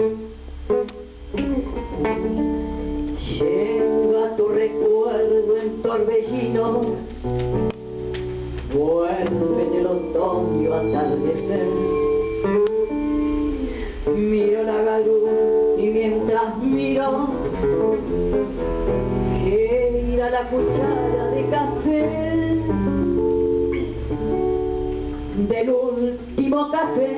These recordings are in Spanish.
Llega tu recuerdo en torbellino, vuelve en el otoño atardecer. Miro la garúa y mientras miro, gira la cuchara de café del último café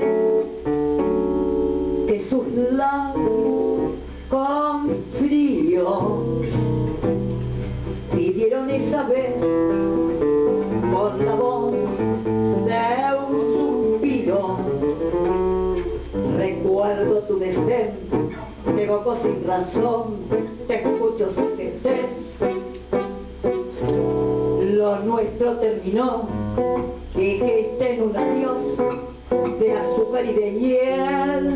que sus labios con frío pidieron esa vez con la voz de un suspiro. Recuerdo tu desdén, te evoco sin razón, te escucho sin que estés. Lo nuestro terminó, dijiste en un adiós de azúcar y de hiel.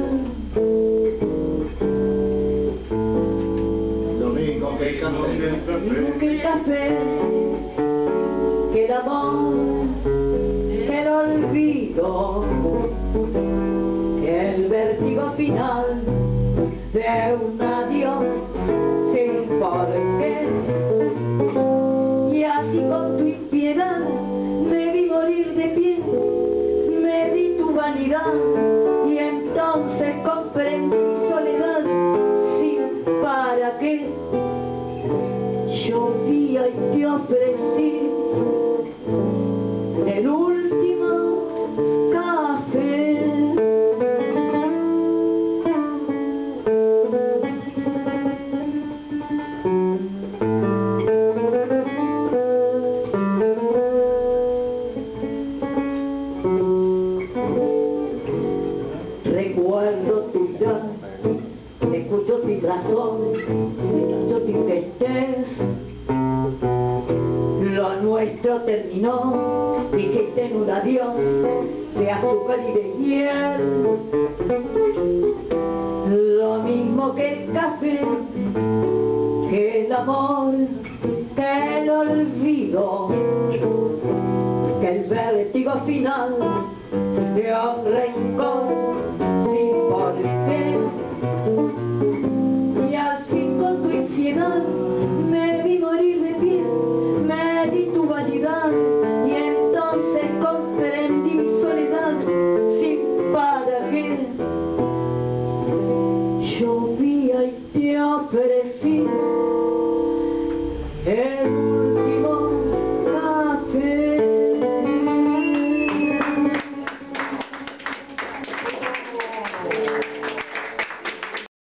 Lo mismo que el café, Que el café, que el amor, que el olvido, que el vértigo final de un adiós sin por qué. Y así con tu impiedad me vi morir de pie, me di tu vanidad y entonces comprendí mi soledad sin para qué. Llovía y te ofrecí el último café. Recuerdo tu llanto, te escucho sin razón, te escucho sin que estés. Lo nuestro terminó, dijiste en un adiós de azúcar y de hiel. Lo mismo que el café, que el amor, que el olvido, que el vértigo final de un rencor sin por qué. Y al fin con tu infiedad me vi morir de pie, me di tu vanidad y entonces comprendí mi soledad sin para qué. Llovía y te ofrecí